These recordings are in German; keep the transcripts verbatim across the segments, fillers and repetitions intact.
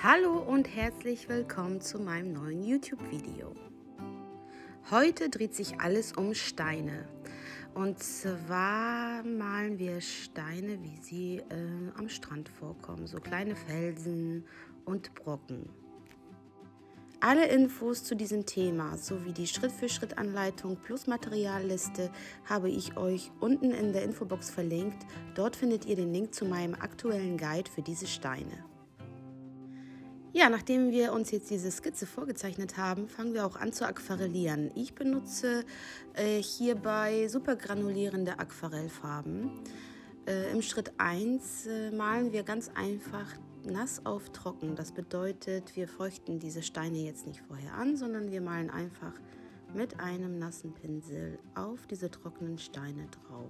Hallo und herzlich willkommen zu meinem neuen YouTube-Video. Heute dreht sich alles um Steine. Und zwar malen wir Steine, wie sie äh, am Strand vorkommen, so kleine Felsen und Brocken. Alle Infos zu diesem Thema sowie die Schritt-für-Schritt-Anleitung plus Materialliste habe ich euch unten in der Infobox verlinkt. Dort findet ihr den Link zu meinem aktuellen Guide für diese Steine. Ja, nachdem wir uns jetzt diese Skizze vorgezeichnet haben, fangen wir auch an zu aquarellieren. Ich benutze äh, hierbei super granulierende Aquarellfarben. Äh, Im Schritt eins äh, malen wir ganz einfach nass auf trocken. Das bedeutet, wir feuchten diese Steine jetzt nicht vorher an, sondern wir malen einfach mit einem nassen Pinsel auf diese trockenen Steine drauf.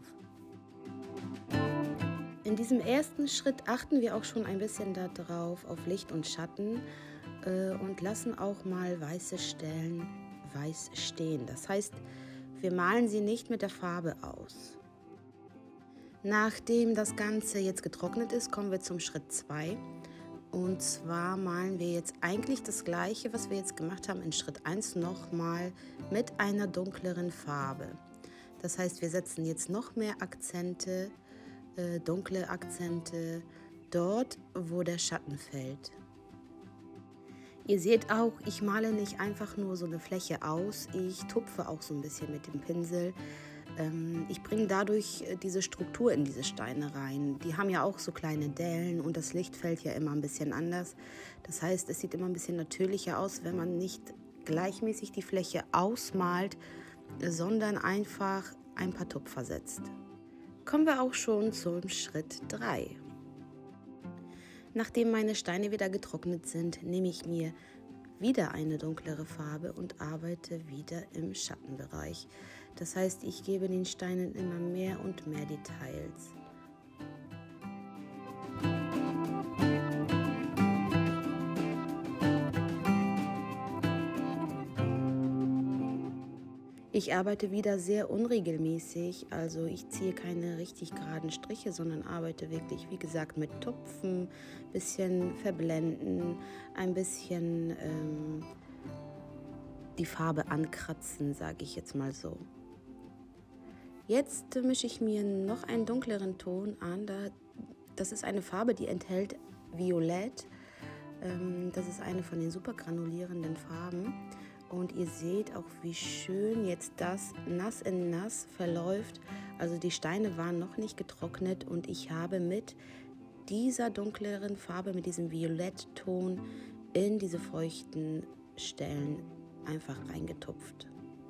In diesem ersten Schritt achten wir auch schon ein bisschen darauf, auf Licht und Schatten äh, und lassen auch mal weiße Stellen weiß stehen. Das heißt, wir malen sie nicht mit der Farbe aus. Nachdem das Ganze jetzt getrocknet ist, kommen wir zum Schritt zwei. Und zwar malen wir jetzt eigentlich das gleiche, was wir jetzt gemacht haben in Schritt eins, nochmal mit einer dunkleren Farbe. Das heißt, wir setzen jetzt noch mehr Akzente, Äh, dunkle Akzente dort, wo der Schatten fällt. Ihr seht auch, ich male nicht einfach nur so eine Fläche aus, ich tupfe auch so ein bisschen mit dem Pinsel. Ähm, ich bringe dadurch diese Struktur in diese Steine rein. Die haben ja auch so kleine Dellen und das Licht fällt ja immer ein bisschen anders. Das heißt, es sieht immer ein bisschen natürlicher aus, wenn man nicht gleichmäßig die Fläche ausmalt, sondern einfach ein paar Tupfer setzt. Kommen wir auch schon zum Schritt drei. Nachdem meine Steine wieder getrocknet sind, nehme ich mir wieder eine dunklere Farbe und arbeite wieder im Schattenbereich. Das heißt, ich gebe den Steinen immer mehr und mehr Details. Ich arbeite wieder sehr unregelmäßig, also ich ziehe keine richtig geraden Striche, sondern arbeite wirklich, wie gesagt, mit Tupfen, bisschen verblenden, ein bisschen ähm, die Farbe ankratzen, sage ich jetzt mal so. Jetzt mische ich mir noch einen dunkleren Ton an, das ist eine Farbe, die enthält Violett, ähm, das ist eine von den super granulierenden Farben. Und ihr seht auch, wie schön jetzt das nass in nass verläuft. Also die Steine waren noch nicht getrocknet und ich habe mit dieser dunkleren Farbe, mit diesem Violettton in diese feuchten Stellen einfach reingetupft.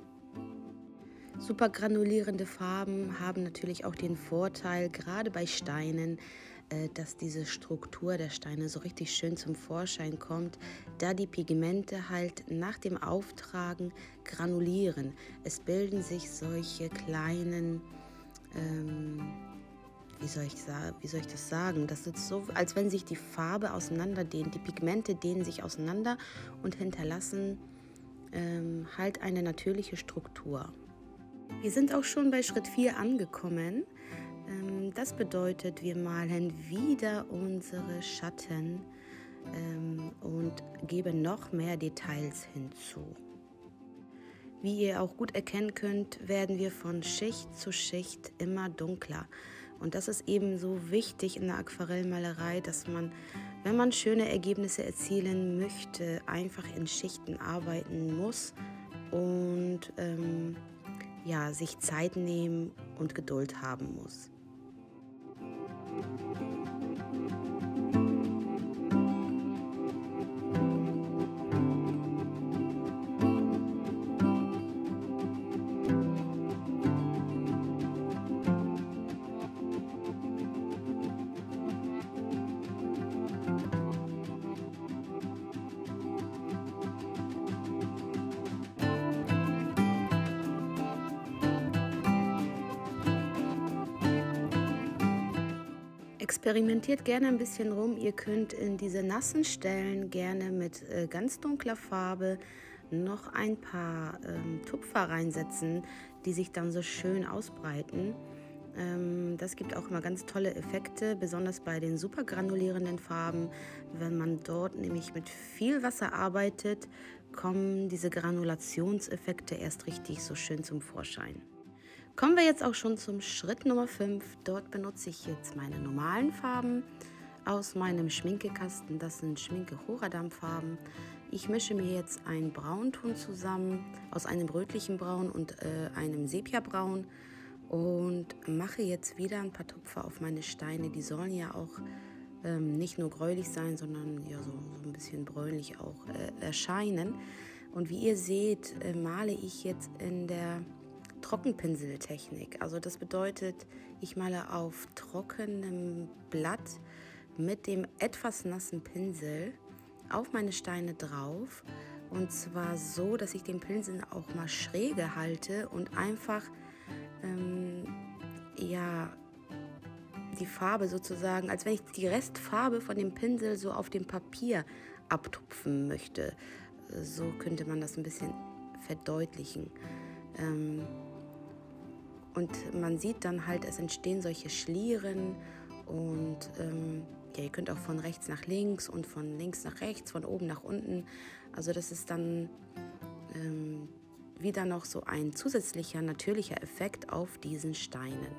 Super granulierende Farben haben natürlich auch den Vorteil, gerade bei Steinen, dass diese Struktur der Steine so richtig schön zum Vorschein kommt, da die Pigmente halt nach dem Auftragen granulieren. Es bilden sich solche kleinen, ähm, wie soll ich sagen, wie soll ich das sagen? Das ist so, als wenn sich die Farbe auseinanderdehnt, die Pigmente dehnen sich auseinander und hinterlassen ähm, halt eine natürliche Struktur. Wir sind auch schon bei Schritt vier angekommen. Das bedeutet, wir malen wieder unsere Schatten ähm, und geben noch mehr Details hinzu. Wie ihr auch gut erkennen könnt, werden wir von Schicht zu Schicht immer dunkler. Und das ist eben so wichtig in der Aquarellmalerei, dass man, wenn man schöne Ergebnisse erzielen möchte, einfach in Schichten arbeiten muss und ähm, ja, sich Zeit nehmen und Geduld haben muss. Experimentiert gerne ein bisschen rum. Ihr könnt in diese nassen Stellen gerne mit äh, ganz dunkler Farbe noch ein paar ähm, Tupfer reinsetzen, die sich dann so schön ausbreiten. Ähm, das gibt auch immer ganz tolle Effekte, besonders bei den super granulierenden Farben. Wenn man dort nämlich mit viel Wasser arbeitet, kommen diese Granulationseffekte erst richtig so schön zum Vorschein. Kommen wir jetzt auch schon zum Schritt Nummer fünf. Dort benutze ich jetzt meine normalen Farben aus meinem Schminkekasten. Das sind Schminke Horadam Farben. Ich mische mir jetzt einen Braunton zusammen aus einem rötlichen Braun und äh, einem Sepiabraun und mache jetzt wieder ein paar Tupfer auf meine Steine. Die sollen ja auch ähm, nicht nur gräulich sein, sondern ja so, so ein bisschen bräunlich auch äh, erscheinen. Und wie ihr seht, äh, male ich jetzt in der Trockenpinseltechnik. Also das bedeutet, ich male auf trockenem Blatt mit dem etwas nassen Pinsel auf meine Steine drauf. Und zwar so, dass ich den Pinsel auch mal schräge halte und einfach ähm, ja, die Farbe sozusagen, als wenn ich die Restfarbe von dem Pinsel so auf dem Papier abtupfen möchte. So könnte man das ein bisschen verdeutlichen. Ähm, Und man sieht dann halt, es entstehen solche Schlieren und ähm, ja, ihr könnt auch von rechts nach links und von links nach rechts, von oben nach unten. Also das ist dann ähm, wieder noch so ein zusätzlicher natürlicher Effekt auf diesen Steinen.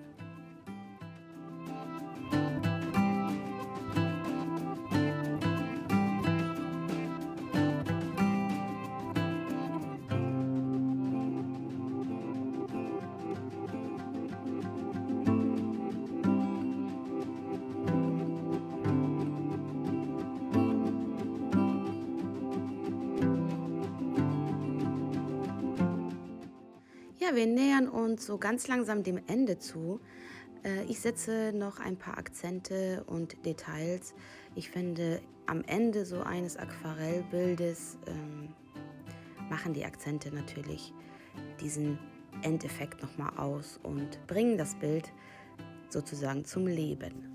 Ja, wir nähern uns so ganz langsam dem Ende zu. Äh, ich setze noch ein paar Akzente und Details. Ich finde, am Ende so eines Aquarellbildes ähm, machen die Akzente natürlich diesen Endeffekt nochmal aus und bringen das Bild sozusagen zum Leben.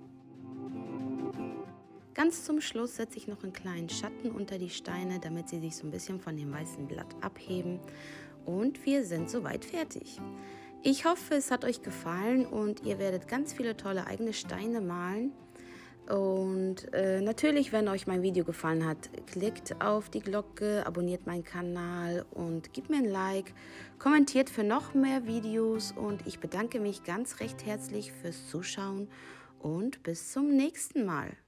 Ganz zum Schluss setze ich noch einen kleinen Schatten unter die Steine, damit sie sich so ein bisschen von dem weißen Blatt abheben. Und wir sind soweit fertig. Ich hoffe, es hat euch gefallen und ihr werdet ganz viele tolle eigene Steine malen. Und äh, natürlich, wenn euch mein Video gefallen hat, klickt auf die Glocke, abonniert meinen Kanal und gebt mir ein Like, kommentiert für noch mehr Videos und ich bedanke mich ganz recht herzlich fürs Zuschauen und bis zum nächsten Mal.